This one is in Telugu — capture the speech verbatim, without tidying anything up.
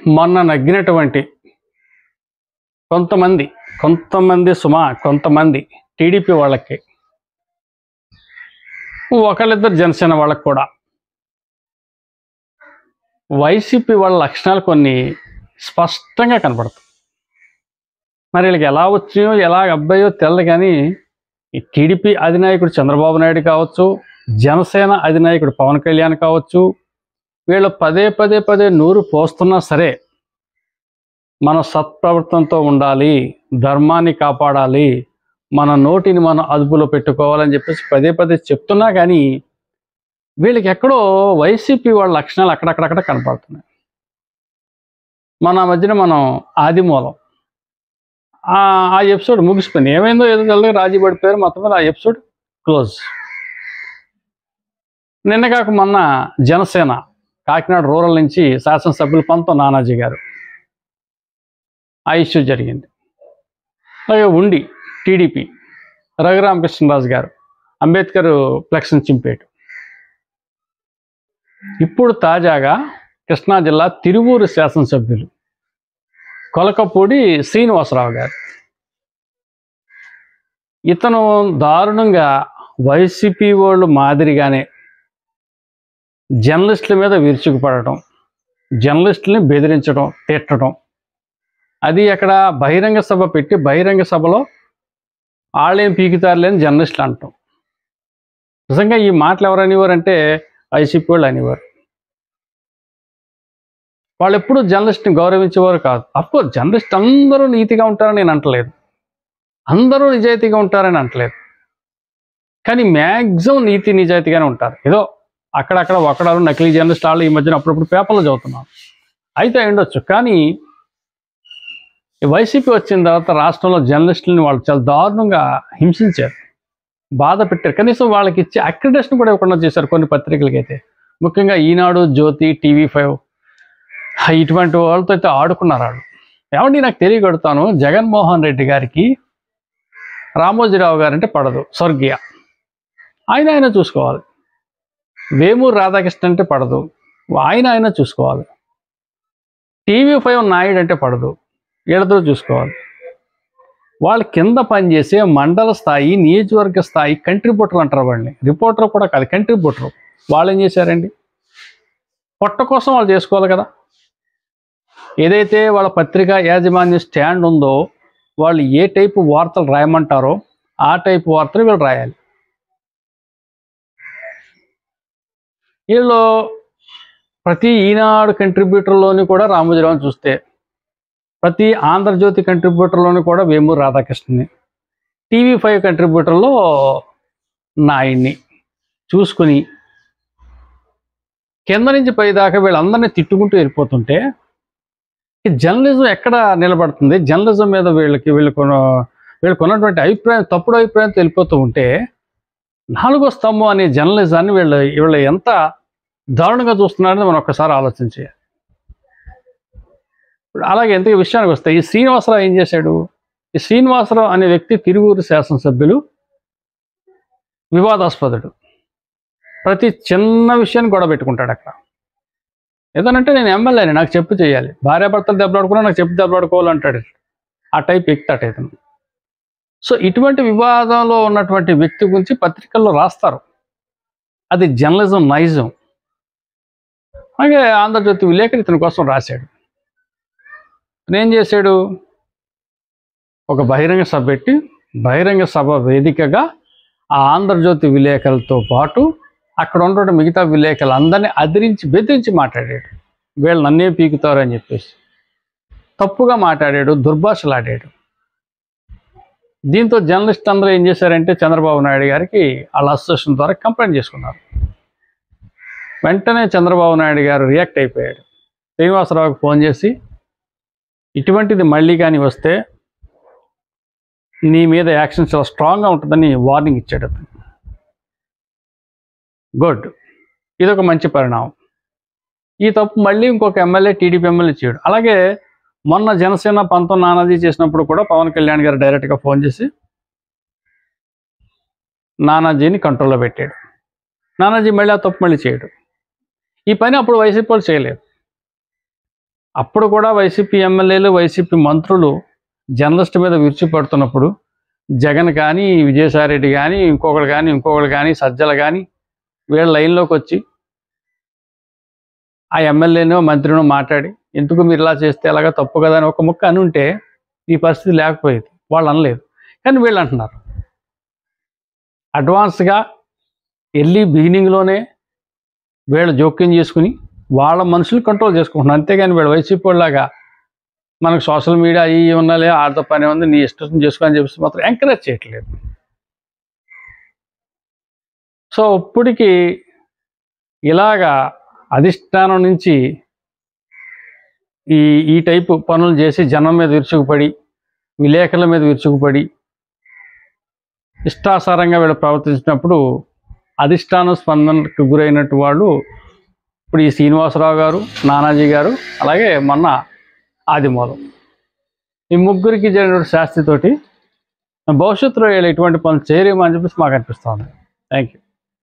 మొన్న నగ్గినటువంటి కొంతమంది కొంతమంది సుమా కొంతమంది టీడీపీ వాళ్ళకి, ఒకళ్ళిద్దరు జనసేన వాళ్ళకి కూడా వైసీపీ వాళ్ళ లక్షణాలు కొన్ని స్పష్టంగా కనపడతాయి. మరి వీళ్ళకి ఎలా వచ్చాయో ఎలా అబ్బాయో తెల్లదు, కానీ ఈ టీడీపీ అధినాయకుడు చంద్రబాబు నాయుడు కావచ్చు, జనసేన అధినాయకుడు పవన్ కళ్యాణ్ కావచ్చు, వీళ్ళు పదే పదే పదే నూరు పోస్తున్నా సరే మన సత్ప్రవర్తనతో ఉండాలి, ధర్మాన్ని కాపాడాలి, మన నోటిని మనం అదుపులో పెట్టుకోవాలని చెప్పేసి పదే పదే చెప్తున్నా కానీ వీళ్ళకి ఎక్కడో వైసీపీ వాళ్ళ లక్షణాలు అక్కడక్కడక్కడ కనపడుతున్నాయి. మన మధ్యన మనం ఆదిమూలం ఆ ఎపిసోడ్ ముగిసిపోయింది. ఏమైందో ఏదో తెలియదు, రాజీ పడిపోయారు, మొత్తం మీద ఆ ఎపిసోడ్ క్లోజ్. నిన్న కాక మొన్న జనసేన కాకినాడ రూరల్ నుంచి శాసనసభ్యులు పంతం నానాజీ గారు ఆ ఇష్యూ జరిగింది. అలాగే ఉండి టీడీపీ రఘురామకృష్ణరాజు గారు అంబేద్కర్ ఫ్లెక్స్ని చింపేటు. ఇప్పుడు తాజాగా కృష్ణా జిల్లా తిరువూరు శాసనసభ్యులు కొలకపూడి శ్రీనివాసరావు గారు, ఇతను దారుణంగా వైసీపీ వాళ్ళు మాదిరిగానే జర్నలిస్టుల మీద విరుచుకుపడటం, జర్నలిస్టులని బెదిరించడం, తిట్టడం, అది అక్కడ బహిరంగ సభ పెట్టి బహిరంగ సభలో వాళ్ళేం పీకుతారులేని జర్నలిస్టులు అంటాం. నిజంగా ఈ మాటలు ఎవరు అనేవారంటే వైసీపీ వాళ్ళు అనేవారు. వాళ్ళు ఎప్పుడూ జర్నలిస్ట్ని గౌరవించేవారు కాదు. అఫ్కోర్స్ జర్నలిస్ట్ అందరూ నీతిగా ఉంటారని నేను అంటలేదు, అందరూ నిజాయితీగా ఉంటారని అంటలేదు, కానీ మ్యాక్సిమం నీతి నిజాయితీగానే ఉంటారు. ఏదో అక్కడక్కడ ఒకడారు నకిలీ జర్నలిస్ట్ వాళ్ళు ఈ మధ్యన అప్పుడప్పుడు పేపర్లో చదువుతున్నాం, అయితే ఉండొచ్చు. కానీ వైసీపీ వచ్చిన తర్వాత రాష్ట్రంలో జర్నలిస్టులని వాళ్ళు చాలా దారుణంగా హింసించారు, బాధ పెట్టారు. కనీసం వాళ్ళకి ఇచ్చే అక్రిడేషన్ కూడా ఇవ్వకుండా చేశారు కొన్ని పత్రికలకి. అయితే ముఖ్యంగా ఈనాడు, జ్యోతి, టీవీ ఫైవ్ ఇటువంటి వాళ్ళతో అయితే ఆడుకున్నారు వాళ్ళు. ఏమండి నాకు తెలియగడుతాను, జగన్మోహన్ రెడ్డి గారికి రామోజీరావు గారంటే పడదు, స్వర్గీయ, ఆయన ఆయన చూసుకోవాలి. వేమూరు రాధాకృష్ణ అంటే పడదు, ఆయన ఆయన చూసుకోవాలి. టీవీ ఫైవ్ నాయుడు అంటే పడదు, వీళ్ళతో చూసుకోవాలి. వాళ్ళు కింద పనిచేసే మండల స్థాయి, నియోజకవర్గ స్థాయి కంట్రిబ్యూటర్ అంటారు వాళ్ళని, రిపోర్టర్ కూడా కాదు, కంట్రిబ్యూటర్. వాళ్ళు ఏం చేశారండి? పొట్ట కోసం వాళ్ళు చేసుకోవాలి కదా. ఏదైతే వాళ్ళ పత్రికా యాజమాన్య స్టాండ్ ఉందో, వాళ్ళు ఏ టైపు వార్తలు రాయమంటారో ఆ టైపు వార్తలు వీళ్ళు రాయాలి. వీళ్ళు ప్రతి ఈనాడు కంట్రిబ్యూటర్లోని కూడా రామోజీరావుని చూస్తే, ప్రతి ఆంధ్రజ్యోతి కంట్రిబ్యూటర్లోని కూడా వేమూరు రాధాకృష్ణని, టీవీ ఫైవ్ కంట్రిబ్యూటర్లో నాయుడిని చూసుకుని కింద నుంచి పై దాకా వీళ్ళందరినీ తిట్టుకుంటూ వెళ్ళిపోతుంటే ఈ జర్నలిజం ఎక్కడ నిలబడుతుంది? జర్నలిజం మీద వీళ్ళకి వీళ్ళకు వీళ్ళకు ఉన్నటువంటి అభిప్రాయం, తప్పుడు అభిప్రాయంతో వెళ్ళిపోతూ ఉంటే నాలుగో స్తంభం అనే జర్నలిజాన్ని వీళ్ళు వీళ్ళు ఎంత దారుణంగా చూస్తున్నారని మనం ఒక్కసారి ఆలోచించాలి. అలాగే ఎంత విషయానికి వస్తే ఈ శ్రీనివాసరావు ఏం చేశాడు? ఈ శ్రీనివాసరావు అనే వ్యక్తి తిరువూరు శాసనసభ్యులు, వివాదాస్పదుడు. ప్రతి చిన్న విషయాన్ని గొడవ పెట్టుకుంటాడు అక్కడ. ఏదనంటే నేను ఎమ్మెల్యేని, నాకు చెప్పు చేయాలి, భార్యాభర్తలు దెబ్బలాడుకున్నా నాకు చెప్పు దెబ్బలాడుకోవాలంటాడు. ఆ టైప్ వ్యక్తి అటైతను. సో ఇటువంటి వివాదంలో ఉన్నటువంటి వ్యక్తి గురించి పత్రికల్లో రాస్తారు, అది జర్నలిజం నైజం. అలాగే ఆంధ్రజ్యోతి విలేకరి ఇతని కోసం రాశాడు. ఏం చేశాడు? ఒక బహిరంగ సభ పెట్టి బహిరంగ సభ వేదికగా ఆ ఆంధ్రజ్యోతి విలేకరులతో పాటు అక్కడ ఉన్నటువంటి మిగతా విలేకరులు అందరినీ అదిరించి బెదిరించి మాట్లాడాడు. వీళ్ళు నన్నే పీకుతారు అని చెప్పేసి తప్పుగా మాట్లాడాడు, దుర్భాషలాడాడు. దీంతో జర్నలిస్ట్ అందరూ ఏం చేశారంటే చంద్రబాబు నాయుడు గారికి వాళ్ళ అసోసియేషన్ ద్వారా కంప్లైంట్ చేసుకున్నారు. వెంటనే చంద్రబాబు నాయుడు గారు రియాక్ట్ అయిపోయాడు. శ్రీనివాసరావుకి ఫోన్ చేసి, ఇటువంటిది మళ్ళీ కానీ వస్తే నీ మీద యాక్షన్ చాలా స్ట్రాంగ్గా ఉంటుందని వార్నింగ్ ఇచ్చాడు అతను. గుడ్, ఇదొక మంచి పరిణామం. ఈ తప్పు మళ్ళీ ఇంకొక ఎమ్మెల్యే, టీడీపీ ఎమ్మెల్యే చేయడు. అలాగే మొన్న జనసేన పంతం నానాజీ చేసినప్పుడు కూడా పవన్ కళ్యాణ్ గారు డైరెక్ట్గా ఫోన్ చేసి నానాజీని కంట్రోల్లో పెట్టాడు. నానాజీ మళ్ళీ ఆ తప్పు మళ్ళీ చేయడు. ఈ పని అప్పుడు వైసీపీ వాళ్ళు చేయలేదు. అప్పుడు కూడా వైసీపీ ఎమ్మెల్యేలు వైసీపీ మంత్రులు జర్నలిస్ట్ మీద విరుచుపడుతున్నప్పుడు జగన్ కానీ విజయసాయిరెడ్డి కానీ ఇంకొకరు కానీ ఇంకొకరు కానీ సజ్జలు కానీ వీళ్ళ లైన్లోకి వచ్చి ఆ ఎమ్మెల్యేనో మంత్రినో మాట్లాడి ఎందుకు మీరు ఇలా చేస్తే అలాగా తప్పు కదా అని ఒక ముక్క అని ఉంటే ఈ పరిస్థితి లేకపోయేది. వాళ్ళు అనలేదు, కానీ వీళ్ళు అంటున్నారు. అడ్వాన్స్గా వెళ్ళి బిగినింగ్లోనే వీళ్ళు జోక్యం చేసుకుని వాళ్ళ మనుషులు కంట్రోల్ చేసుకుంటున్నారు. అంతేగాని వీళ్ళు వైసీపీ వాళ్ళలాగా మనకు సోషల్ మీడియా అవి ఉన్నాలే ఆడతో పని ఉంది నీ ఇష్టం చేసుకొని చెప్పేసి మాత్రం ఎంకరేజ్ చేయట్లేదు. సో ఇప్పటికి ఇలాగా అధిష్టానం నుంచి ఈ ఈ టైపు పనులు చేసి జనం మీద విరుచుకుపడి విలేకరుల మీద విరుచుకుపడి ఇష్టాసారంగా వీళ్ళు ప్రవర్తించినప్పుడు అధిష్టానం స్పందనకు గురైనట్టు వాళ్ళు ఇప్పుడు ఈ శ్రీనివాసరావు గారు, నానాజీ గారు, అలాగే మొన్న ఆదిమూలం, ఈ ముగ్గురికి జరిగిన శాస్త్రితోటి భవిష్యత్తులో వీళ్ళు ఎటువంటి పనులు చేయరేమో అని చెప్పేసి మాకు అనిపిస్తుంది. Thank you.